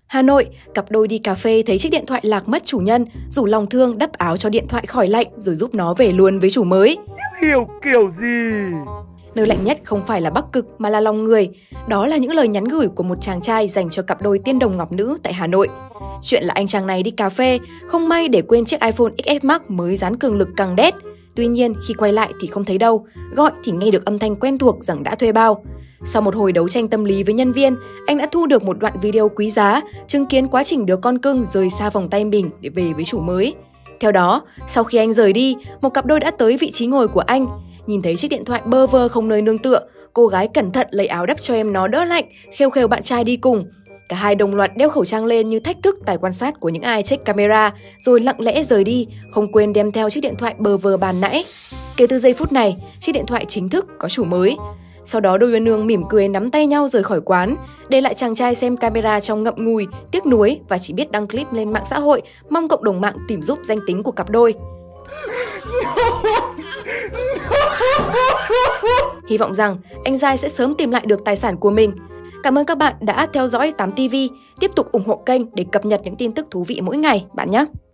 Hà Nội, cặp đôi đi cà phê thấy chiếc điện thoại lạc mất chủ nhân, rủ lòng thương đắp áo cho điện thoại khỏi lạnh rồi giúp nó về luôn với chủ mới. Hiểu kiểu gì? Nơi lạnh nhất không phải là Bắc Cực mà là lòng người. Đó là những lời nhắn gửi của một chàng trai dành cho cặp đôi tiên đồng ngọc nữ tại Hà Nội. Chuyện là anh chàng này đi cà phê, không may để quên chiếc iPhone XS Max mới dán cường lực càng đét. Tuy nhiên, khi quay lại thì không thấy đâu, gọi thì nghe được âm thanh quen thuộc rằng đã thuê bao. Sau một hồi đấu tranh tâm lý với nhân viên, anh đã thu được một đoạn video quý giá, chứng kiến quá trình đứa con cưng rời xa vòng tay mình để về với chủ mới. Theo đó, sau khi anh rời đi, một cặp đôi đã tới vị trí ngồi của anh. Nhìn thấy chiếc điện thoại bơ vơ không nơi nương tựa, cô gái cẩn thận lấy áo đắp cho em nó đỡ lạnh, khêu khêu bạn trai đi cùng. Cả hai đồng loạt đeo khẩu trang lên như thách thức tài quan sát của những ai check camera, rồi lặng lẽ rời đi, không quên đem theo chiếc điện thoại bơ vơ bàn nãy. Kể từ giây phút này, chiếc điện thoại chính thức có chủ mới. Sau đó đôi uyên ương mỉm cười nắm tay nhau rời khỏi quán, để lại chàng trai xem camera trong ngậm ngùi, tiếc nuối và chỉ biết đăng clip lên mạng xã hội, mong cộng đồng mạng tìm giúp danh tính của cặp đôi. Hy vọng rằng anh Giai sẽ sớm tìm lại được tài sản của mình. Cảm ơn các bạn đã theo dõi 8TV. Tiếp tục ủng hộ kênh để cập nhật những tin tức thú vị mỗi ngày bạn nhé!